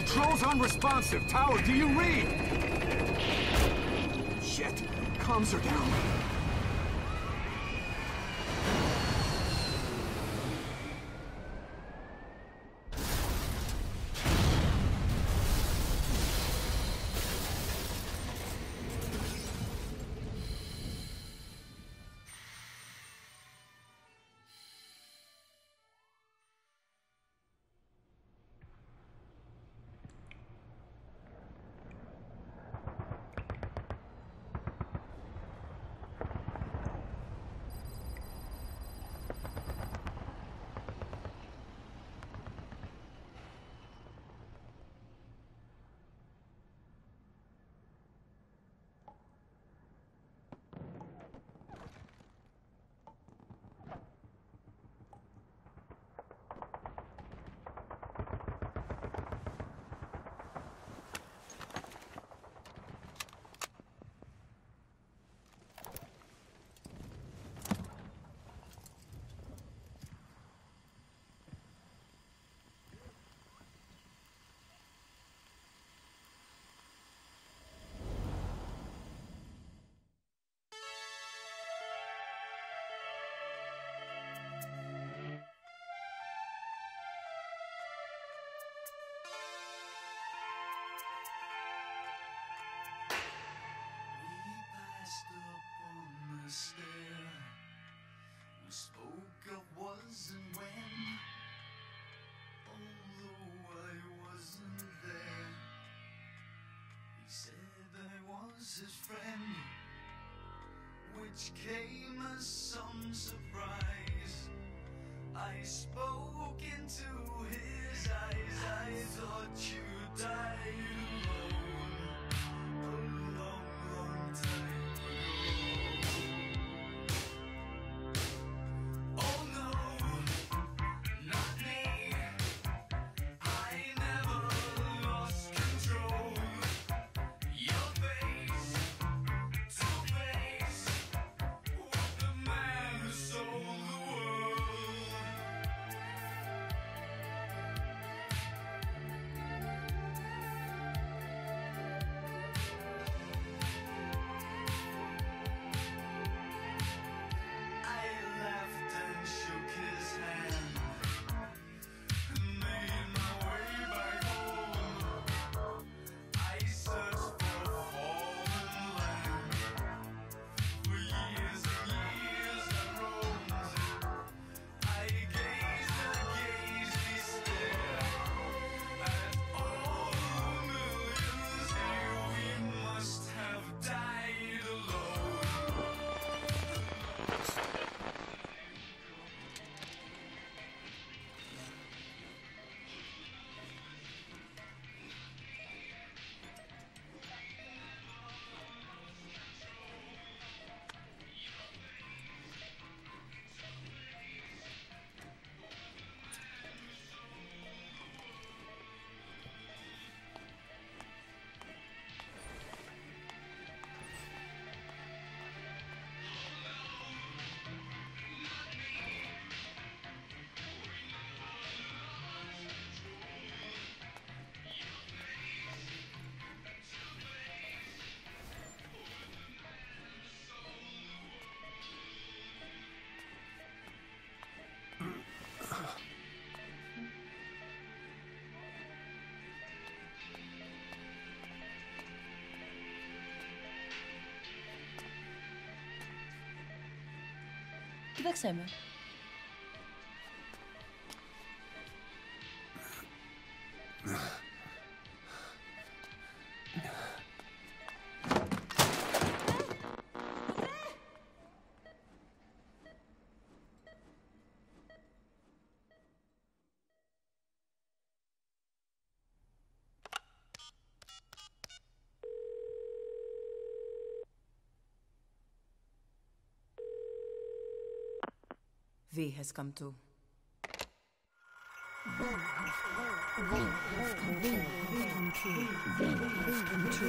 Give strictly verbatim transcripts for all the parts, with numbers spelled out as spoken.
Control's unresponsive. Tower, do you read? Shit. Comms are down. We spoke of was and when, although I wasn't there. He said I was his friend, which came as some surprise. I spoke into his eyes. I thought you died alone a long, long time. كيفك سامع؟ V has come to. V has come to. V has come to.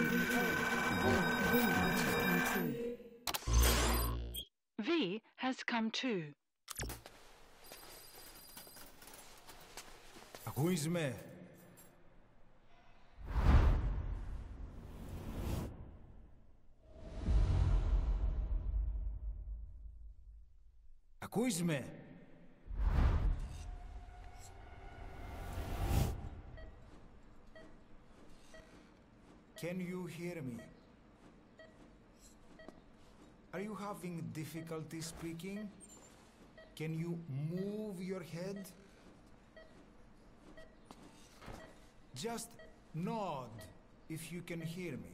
V has come to. Who is me? Ακούς με? Can you hear me? Are you having difficulty speaking? Can you move your head? Just nod if you can hear me.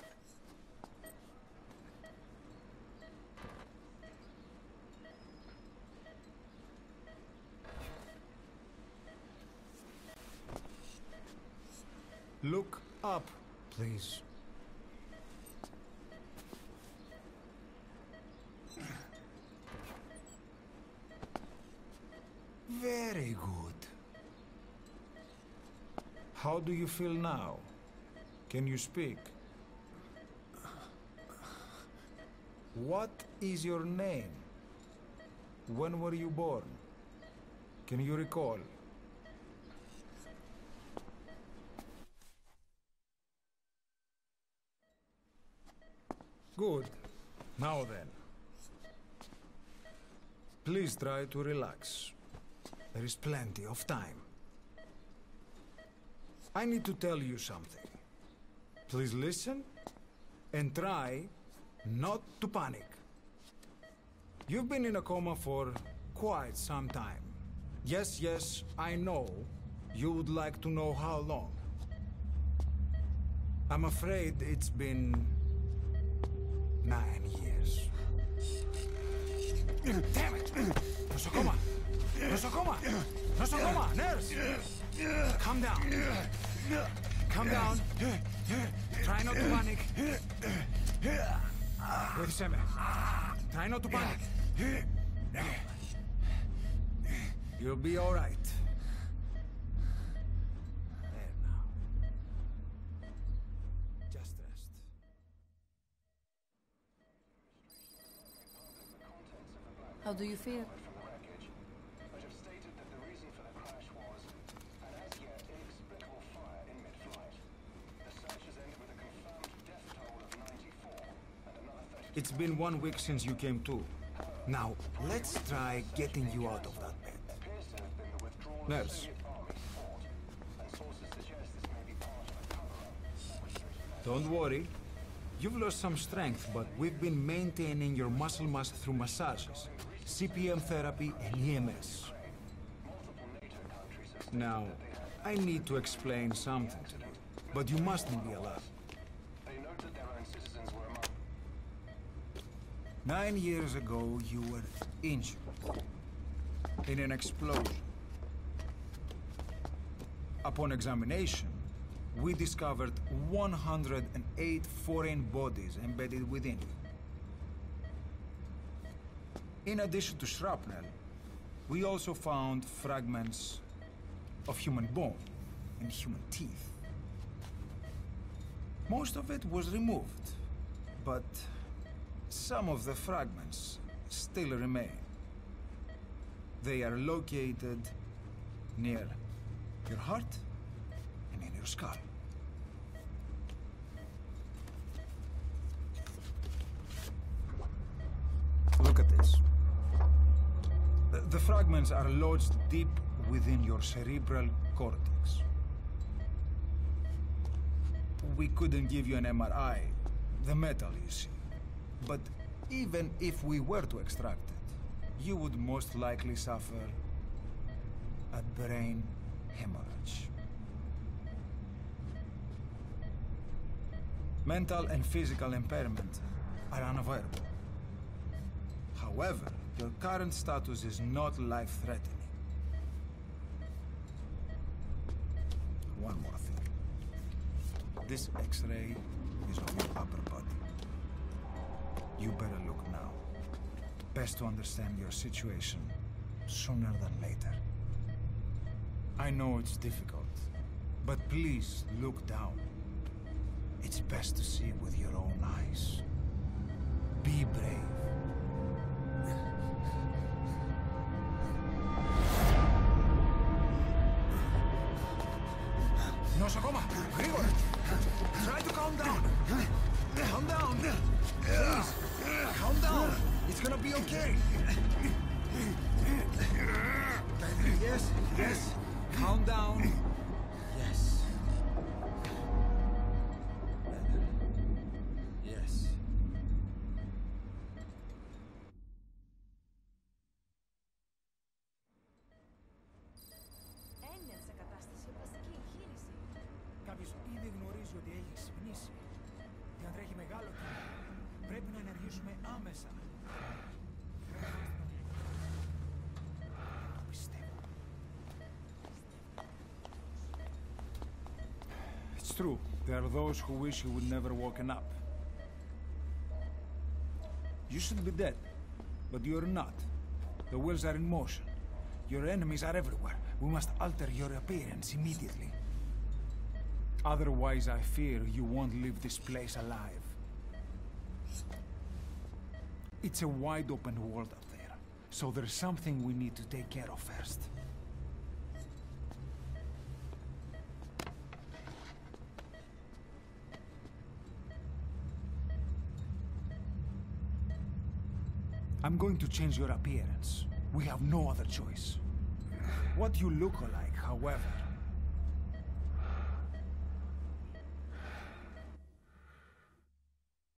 Look up, please. Very good. How do you feel now? Can you speak? What is your name? When were you born? Can you recall? Good. Now then. Please try to relax. There is plenty of time. I need to tell you something. Please listen and try not to panic. You've been in a coma for quite some time. Yes, yes, I know you would like to know how long. I'm afraid it's been nine years. Damn it! Nosocoma! Nosocoma! Nosocoma! Nurse! Calm down. Calm down. Try not to panic. Βοήθησέ με. Try not to panic. You'll be all right. There now. Just rest. How do you feel? It's been one week since you came to. Now, let's try getting you out of that bed. Nurse. Don't worry. You've lost some strength, but we've been maintaining your muscle mass through massages, C P M therapy, and E M S. Now, I need to explain something to you, but you mustn't be alarmed. Nine years ago, you were injured in an explosion. Upon examination, we discovered one hundred eight foreign bodies embedded within you. In addition to shrapnel, we also found fragments of human bone and human teeth. Most of it was removed, but some of the fragments still remain. They are located near your heart and in your skull. Look at this. The, the fragments are lodged deep within your cerebral cortex. We couldn't give you an M R I, the metal, you see. But even if we were to extract it, you would most likely suffer a brain hemorrhage. Mental and physical impairment are unavoidable. However, your current status is not life-threatening. One more thing. This X-ray is of your upper body. You better look now. Best to understand your situation sooner than later. I know it's difficult, but please look down. It's best to see with your own eyes. Be brave. Nosocoma, Grigor! Try to calm down! Calm down! Please! Calm down! It's gonna be okay! Yes, yes. Calm down. Yes. Better. Yes. Έννοια σε κατάσταση οπλαστική εγχείρηση. Κάποιος ήδη γνωρίζει ότι έχει ξυπνήσει. Για να τρέχει μεγάλο κύμα. Πρέπει να ενεργήσουμε άμεσα. Το πιστεύω. It's true. There are those who wish you would never woken up. You should be dead, but you're not. The wheels are in motion. Your enemies are everywhere. We must alter your appearance immediately. Otherwise, I fear you won't leave this place alive. It's a wide open world up there, so there's something we need to take care of first. I'm going to change your appearance. We have no other choice. What you look like, however,